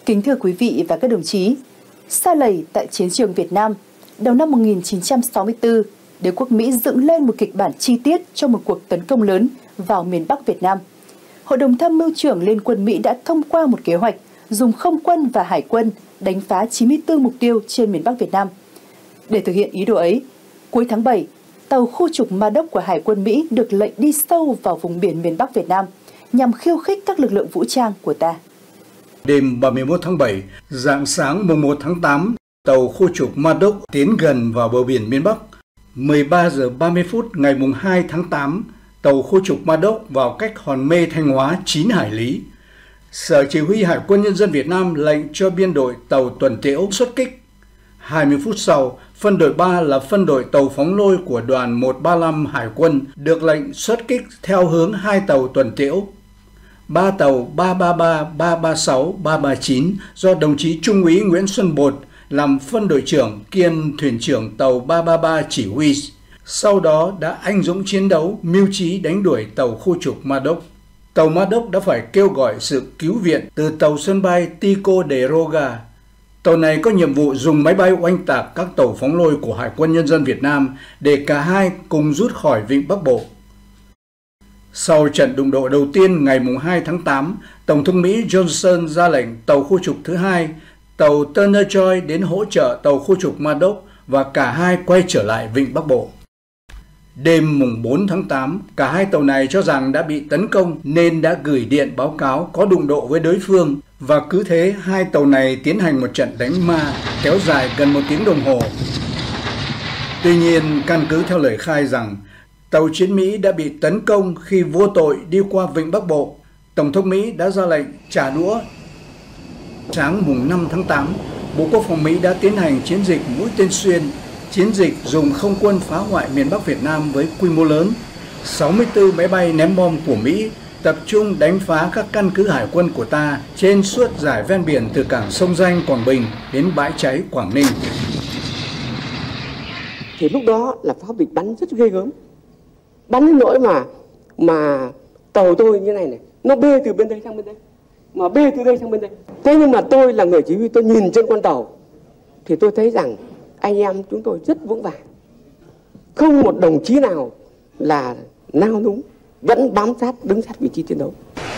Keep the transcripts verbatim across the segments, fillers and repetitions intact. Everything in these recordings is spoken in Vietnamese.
Kính thưa quý vị và các đồng chí, sa lầy tại chiến trường Việt Nam, đầu năm một nghìn chín trăm sáu mươi tư, đế quốc Mỹ dựng lên một kịch bản chi tiết cho một cuộc tấn công lớn vào miền Bắc Việt Nam. Hội đồng tham mưu trưởng Liên quân Mỹ đã thông qua một kế hoạch dùng không quân và hải quân đánh phá chín mươi tư mục tiêu trên miền Bắc Việt Nam. Để thực hiện ý đồ ấy, cuối tháng bảy, tàu khu trục Ma Đốc của Hải quân Mỹ được lệnh đi sâu vào vùng biển miền Bắc Việt Nam nhằm khiêu khích các lực lượng vũ trang của ta. Đêm ba mươi mốt tháng bảy, rạng sáng mùng một tháng tám, tàu khu trục Ma Đốc tiến gần vào bờ biển miền Bắc. mười ba giờ ba mươi phút ngày mùng hai tháng tám, tàu khu trục Ma Đốc vào cách Hòn Mê, Thanh Hóa chín hải lý. Sở Chỉ huy Hải quân Nhân dân Việt Nam lệnh cho biên đội tàu tuần tiễu xuất kích. hai mươi phút sau, phân đội ba là phân đội tàu phóng lôi của đoàn một ba lăm Hải quân được lệnh xuất kích theo hướng hai tàu tuần tiễu. Ba tàu ba ba ba, ba ba sáu, ba ba chín do đồng chí Trung úy Nguyễn Xuân Bột làm phân đội trưởng kiêm thuyền trưởng tàu ba ba ba chỉ huy. Sau đó đã anh dũng chiến đấu, mưu trí đánh đuổi tàu khu trục Ma Đốc. Tàu Ma Đốc đã phải kêu gọi sự cứu viện từ tàu sân bay Tico de Roga. Tàu này có nhiệm vụ dùng máy bay oanh tạc các tàu phóng lôi của Hải quân Nhân dân Việt Nam để cả hai cùng rút khỏi Vịnh Bắc Bộ. Sau trận đụng độ đầu tiên ngày hai tháng tám, Tổng thống Mỹ Johnson ra lệnh tàu khu trục thứ hai, tàu Turner Joy đến hỗ trợ tàu khu trục Ma Đốc và cả hai quay trở lại Vịnh Bắc Bộ. Đêm mùng bốn tháng tám, cả hai tàu này cho rằng đã bị tấn công nên đã gửi điện báo cáo có đụng độ với đối phương, và cứ thế hai tàu này tiến hành một trận đánh ma kéo dài gần một tiếng đồng hồ. Tuy nhiên, căn cứ theo lời khai rằng tàu chiến Mỹ đã bị tấn công khi vô tội đi qua Vịnh Bắc Bộ, Tổng thống Mỹ đã ra lệnh trả đũa. Sáng mùng năm tháng tám, Bộ Quốc phòng Mỹ đã tiến hành chiến dịch Mũi Tên Xuyên, chiến dịch dùng không quân phá hoại miền Bắc Việt Nam với quy mô lớn. sáu mươi tư máy bay ném bom của Mỹ tập trung đánh phá các căn cứ hải quân của ta trên suốt dải ven biển từ cảng Sông Danh, Quảng Bình đến bãi cháy Quảng Ninh. Thì lúc đó là pháo bịch bắn rất ghê gớm. Bắn đến nỗi mà mà tàu tôi như này này, nó bê từ bên đây sang bên đây, mà bê từ đây sang bên đây. Thế nhưng mà tôi là người chỉ huy, tôi nhìn trên con tàu thì tôi thấy rằng anh em chúng tôi rất vững vàng. Không một đồng chí nào là nao núng, vẫn bám sát, đứng sát vị trí chiến đấu.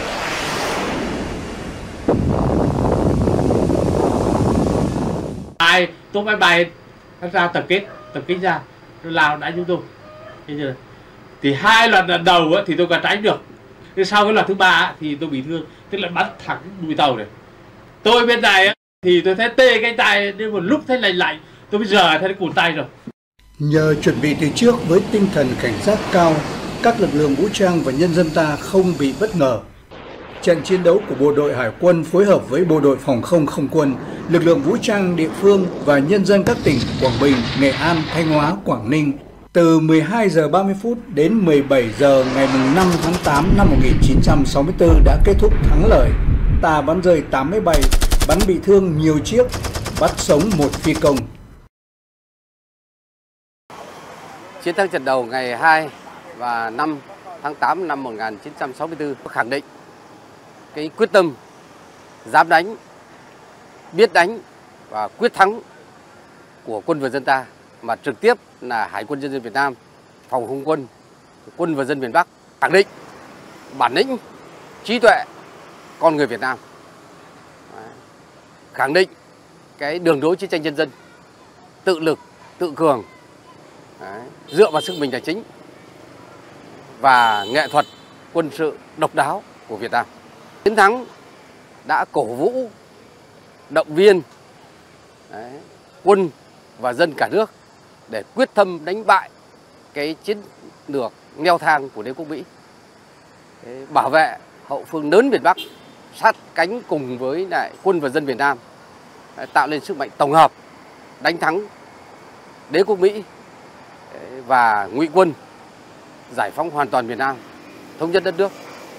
Ai tôi máy bay nó ra tập kết, tập kết ra, nó lao đánh chúng tôi. Thì hai loạt lần đầu á, thì tôi còn tránh được. Thế sau cái loạt thứ ba á, thì tôi bị thương, tức là bắn thẳng đuôi tàu này. Tôi bên này á, thì tôi thấy tê cái tay, nhưng một lúc thấy lạnh lạnh, tôi bây giờ thấy cụt tay rồi. Nhờ chuẩn bị từ trước với tinh thần cảnh giác cao, các lực lượng vũ trang và nhân dân ta không bị bất ngờ. Trận chiến đấu của bộ đội Hải quân phối hợp với bộ đội phòng không không quân, lực lượng vũ trang địa phương và nhân dân các tỉnh Quảng Bình, Nghệ An, Thanh Hóa, Quảng Ninh từ mười hai giờ ba mươi phút đến mười bảy giờ ngày năm tháng tám năm một nghìn chín trăm sáu mươi tư đã kết thúc thắng lợi. Ta bắn rơi tám máy bay, bắn bị thương nhiều chiếc, bắt sống một phi công. Chiến thắng trận đầu ngày hai và năm tháng tám năm một nghìn chín trăm sáu mươi tư khẳng định cái quyết tâm dám đánh, biết đánh và quyết thắng của quân và dân ta, mà trực tiếp là Hải quân Nhân dân Việt Nam, Phòng không quân, quân và dân miền Bắc khẳng định bản lĩnh, trí tuệ con người Việt Nam, khẳng định cái đường lối chiến tranh nhân dân, tự lực, tự cường, đấy, dựa vào sức mình là chính và nghệ thuật quân sự độc đáo của Việt Nam. Chiến thắng đã cổ vũ, động viên đấy, quân và dân cả nước để quyết tâm đánh bại cái chiến lược leo thang của đế quốc Mỹ, đấy, bảo vệ hậu phương lớn miền Bắc, sát cánh cùng với lại quân và dân Việt Nam, đấy, tạo nên sức mạnh tổng hợp đánh thắng đế quốc Mỹ đấy, và ngụy quân, giải phóng hoàn toàn miền Nam, thống nhất đất nước.